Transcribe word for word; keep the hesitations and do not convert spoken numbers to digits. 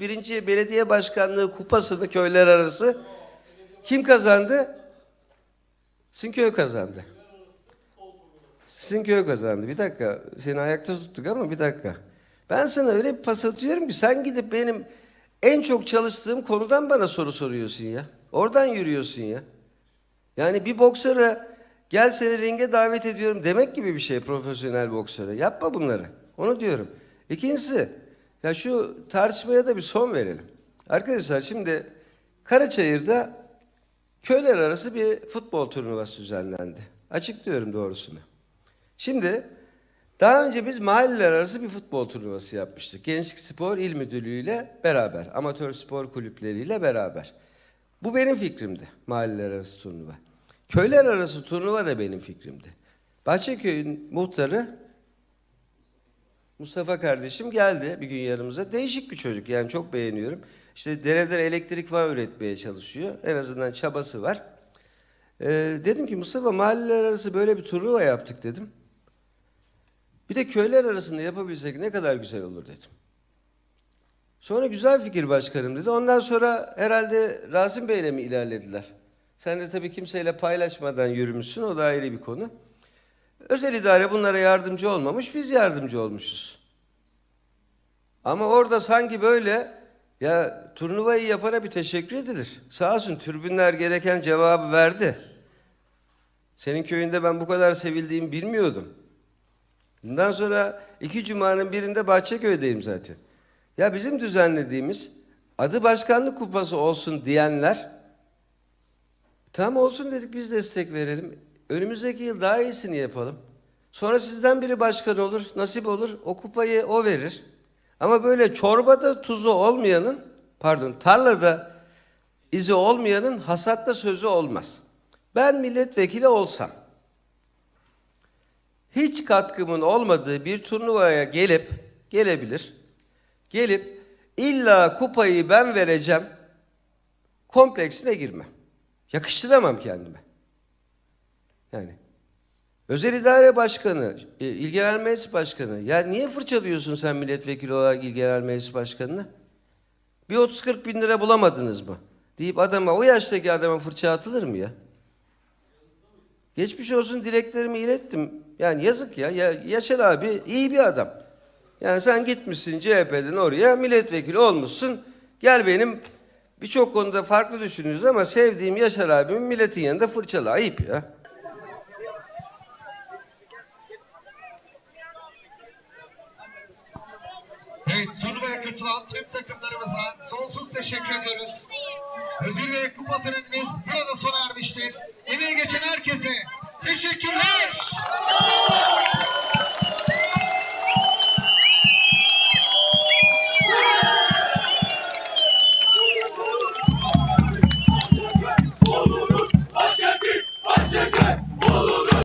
birinci Belediye Başkanlığı kupasını köyler arası kim kazandı? Sizinköy kazandı. Sizinköy kazandı. Bir dakika. Seni ayakta tuttuk ama bir dakika. Ben sana öyle bir pas atıyorum ki sen gidip benim en çok çalıştığım konudan bana soru soruyorsun ya. Oradan yürüyorsun ya. Yani bir boksöre gel seni ringe davet ediyorum demek gibi bir şey profesyonel boksöre. Yapma bunları. Onu diyorum. İkincisi, ya şu tartışmaya da bir son verelim. Arkadaşlar şimdi Karaçayır'da köyler arası bir futbol turnuvası düzenlendi. Açıklıyorum doğrusunu. Şimdi daha önce biz mahalleler arası bir futbol turnuvası yapmıştık. Gençlik Spor İl Müdürlüğü ile beraber, amatör spor kulüpleriyle beraber. Bu benim fikrimdi, mahalleler arası turnuva. Köyler arası turnuva da benim fikrimdi. Bahçeköy'ün muhtarı Mustafa kardeşim geldi bir gün yanımıza. Değişik bir çocuk, yani çok beğeniyorum. İşte derelere elektrik falan üretmeye çalışıyor. En azından çabası var. Ee, dedim ki Mustafa, mahalleler arası böyle bir turnuva yaptık dedim. Bir de köyler arasında yapabilsek ne kadar güzel olur dedim. Sonra güzel fikir başkanım dedi. Ondan sonra herhalde Rasim Bey'le mi ilerlediler? Sen de tabii kimseyle paylaşmadan yürümüşsün, o da ayrı bir konu. Özel idare bunlara yardımcı olmamış, biz yardımcı olmuşuz. Ama orada sanki böyle, ya turnuvayı yapana bir teşekkür edilir. Sağ olsun tribünler gereken cevabı verdi. Senin köyünde ben bu kadar sevildiğimi bilmiyordum. Bundan sonra iki cumanın birinde Bahçeköy'deyim zaten. Ya bizim düzenlediğimiz adı başkanlık kupası olsun diyenler, tamam olsun dedik, biz destek verelim. Önümüzdeki yıl daha iyisini yapalım. Sonra sizden biri başkan olur, nasip olur, o kupayı o verir. Ama böyle çorbada tuzu olmayanın, pardon tarlada izi olmayanın hasatta sözü olmaz. Ben milletvekili olsam, hiç katkımın olmadığı bir turnuvaya gelip, gelebilir, gelip illa kupayı ben vereceğim kompleksine girmem. Yakıştıramam kendime. Yani özel idare başkanı, il genel meclis başkanı, ya niye fırçalıyorsun sen milletvekili olarak il genel meclis başkanını? Bir otuz kırk bin lira bulamadınız mı? Deyip adama, o yaştaki adama fırça atılır mı ya? Geçmiş olsun dileklerimi ilettim. Yani yazık ya. ya Yaşar abi iyi bir adam. Yani sen gitmişsin C H P'den oraya milletvekili olmuşsun. Gel benim birçok konuda farklı düşünüyoruz ama sevdiğim Yaşar abimin milletin yanında fırçalı. Ayıp ya. Evet, turnuvaya katılan tüm takımlarımıza sonsuz teşekkür ediyoruz. Ödül ve kupa törenimiz burada sona ermiştir. Emeği geçen herkese teşekkürler.